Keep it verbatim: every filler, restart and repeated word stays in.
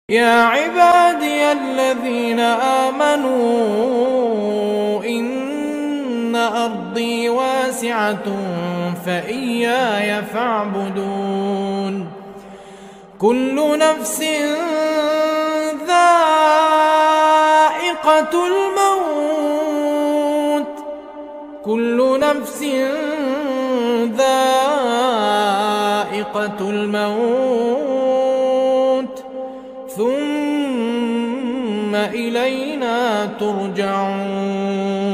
يا عبادي الذين آمنوا إن أرضي واسعة فإياي فاعبدون كل نفس ذائقة الموت كل نفس ذائقة الموت ثم إلينا ترجعون